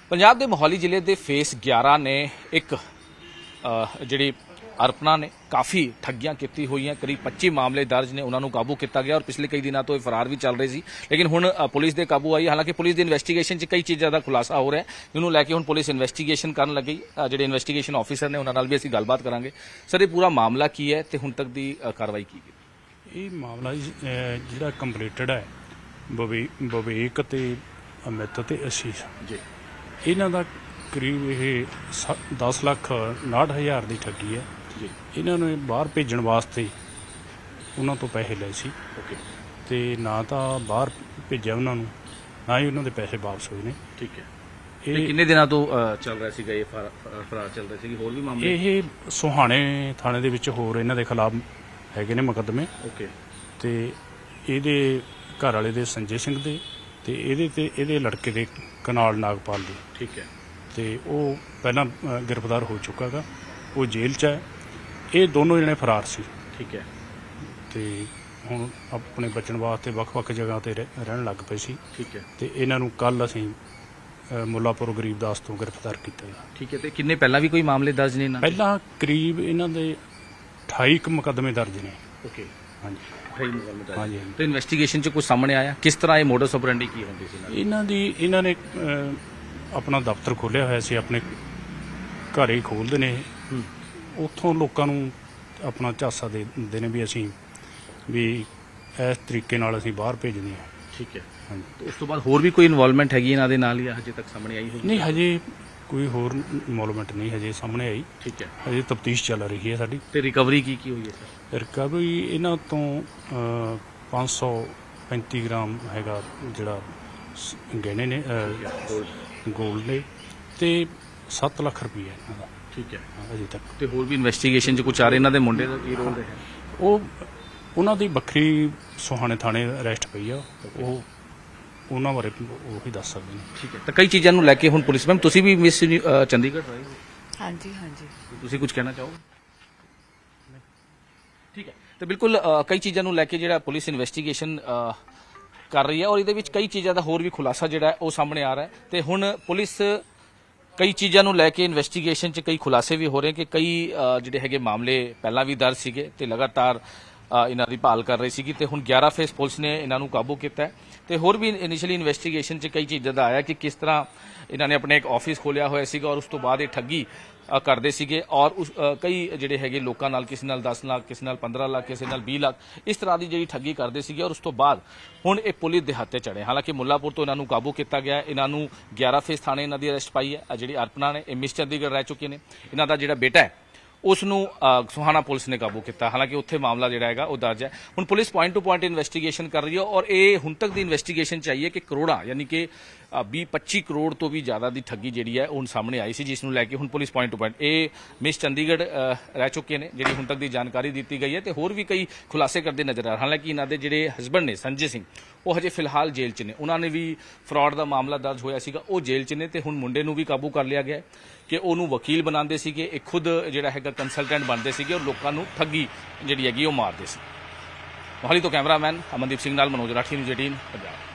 पंजाब के मोहाली जिले के फेस 11 ने एक जी अरपना ने काफ़ी ठगियां की हुई हैं। करीब 25 मामले दर्ज ने, उन्होंने काबू किया गया और पिछले कई दिनों तो ये फरार भी चल रहे सी, लेकिन हुण पुलिस के काबू आई। हालांकि पुलिस की इन्वेस्टिगेशन कई चीज़ों का खुलासा हो रहा है, जिन्होंने लैके हुण पुलिस इन्वेस्टिगेशन करन लगी। जो इन्वेस्टिगेशन ऑफिसर ने उन्होंने भी असीं गलबात करांगे। सर, ये पूरा मामला की है तो हुण तक की कार्रवाई की गई? ये मामला जिहड़ा कंप्लीटेड है विवेक ते अमित ते आशीष जी, इन्हां दा करीब ये 10,59,000 की ठगी है। इन्होंने बाहर भेजण वास्ते उन्हां तो पैसे लए सी ते ना तो बाहर भेजा उन्होंने, ना ही उन्होंने पैसे वापस हुए ने। ठीक है। कितने दिनों तो चल रहा सीगा ये फरार चल रहे थे? होर भी मामले ये सोहाने थाने दे विच होर इन्हां दे खिलाफ हैगे ने मुकदमे। ओके। ते इहदे घर वाले दे संजय सिंह दे ते इहदे लड़के दे कनाल नागपाल दे। ठीक है। तो वो पहला गिरफ्तार हो चुका है, वो जेल च है। ये दोनों जने फरार सी। ठीक है। तो हुण अपने बचन वास्ते वख-वख जगह ते रहन लग पे सी। ठीक है। तो इन्हां नूं कल असीं मुल्लापुर गरीबदास तो गिरफ्तार किया। ठीक है। तो किन्ने पहला भी कोई मामले दर्ज नहीं? पहला करीब इन्हां दे 28 मुकदमे दर्ज ने। ओके। हाँ जी। हाँ जी। तो इन्वेस्टिगेशन च कुछ सामने आया किस तरह ये मोडस ऑपरेंडी की होंदी सी? इन्हां ने अपना दफ्तर खोलिया होया सी, अपने घर ही खोलते ने। उत्थों लोगों नूं अपना झांसा देंदे ने भी असीं भी इस तरीके नाल असीं बाहर भेजने हैं। ठीक है। हाँ जी। तो उस तो बाद होर भी कोई इन्वॉल्वमेंट हैगी इन्हां दे नाल या हजे तक सामने आई? नहीं, हजे कोई होर इन्वॉल्वमेंट नहीं हजे सामने आई। ठीक है। हजे तफ्तीश चल रही है साडी। ते रिकवरी की हुई है सर? रिकवरी इन्हां तो 535 ग्राम हैगा जिहड़ा गहने ने गोल्ड ने ते 7 लाख रुपये इन्हां दा। ठीक है। अजे तक तो होर भी इन्वेस्टिगेशन च कुछ आ रहे इन्हां दे मुंडे दा की रोल है? वो उन्हां दी बखरी सोहाने थाने अरेस्ट पई आ, वो उन्हां बारे ਉਹੀ ਦੱਸ ਸਕਦੇ ਨੇ। ठीक है। तो कई चीज़ों ਨੂੰ ਲੈ ਕੇ ਹੁਣ ਪੁਲਿਸ ਮੈਮ ਤੁਸੀਂ ਵੀ ਮਿਸ ਚੰਡੀਗੜ੍ਹ ਰਹੇ ਹੋ? ਹਾਂਜੀ ਹਾਂਜੀ। ਤੁਸੀਂ ਕੁਝ ਕਹਿਣਾ ਚਾਹੋਗੇ? ठीक है। तो बिल्कुल कई चीज़ों ਨੂੰ ਲੈ ਕੇ ਜਿਹੜਾ ਪੁਲਿਸ ਇਨਵੈਸਟੀਗੇਸ਼ਨ कर रही है और ये कई चीज़ों का होर भी खुलासा जोड़ा है वो सामने आ रहा है। तो हुण पुलिस कई चीज़ों को लैके इन्वेस्टिगेशन च कई खुलासे भी हो रहे हैं कि कई जोड़े है मामले पहला भी दर्ज सीगे ते लगातार इन्हां दी भाल कर रही सी। हुण 11 फेस पुलिस ने इन्हां नूं काबू किया है। तो होर भी इनिशियली इन्वेस्टिगेशन च कई चीज़ों का आया कि किस तरह इन्होंने अपने एक ऑफिस खोलिया होया सीगा और उस तो बाद ये ठगी करते सीगे और उस कई जिहड़े हैगे लोकां नाल किसी नाल 10 लाख, किसी नाल 15 लाख, किसी नाल 20 लाख इस तरह की जी ठगी करते सीगे और उस तो बाद हुण ये पुलिस दे हत्थे चढ़े। हालांकि मुल्लापुर तो इन्हों काबू किया गया, इन्हों 11 फेस थाने इन्हां दी अरेस्ट पाई है। जी अरपना ने मिस चंडीगढ़ रह चुके हैं, इन्हां दा जिहड़ा बेटा है उसनूं सुहाना पुलिस ने काबू किया। हालांकि उत्थे मामला जिहड़ा हैगा वो दर्ज है। हुण police point to point investigation कर रही है और ये हुण तक की इन्वेस्टिगेशन चाहिए कि करोड़ा यानी कि 20-25 करोड़ तो भी ज़्यादा की ठगी जी है हुण सामने आई सी, जिसनूं लैके हुण पुलिस पॉइंट टू पॉइंट ये मिस चंडीगढ़ रह चुके हैं जी हुण तक की जानकारी दी गई है। तो होर भी कई खुलासे करते नजर आ रहे। हालांकि इन्हां दे जिहड़े हसबैंड ने संजय सिंह वो हजे फिलहाल जेल च ने, उन्होंने भी फ्रॉड का मामला दर्ज होया सीगा, वो जेल च ने। तो हुण मुंडे नूं भी काबू कर लिया गया कि उन्होंने वकील बनाते सीगे, खुद जिहड़ा हैगा कंसलटेंट बनते सीगे और लोगों नूं ठगी जिहड़ी हैगी वो मारते सी। मोहाली तो कैमरामैन अमनदीप सिंह नाल मनोज राठी, न्यूज़ 18 पंजाब।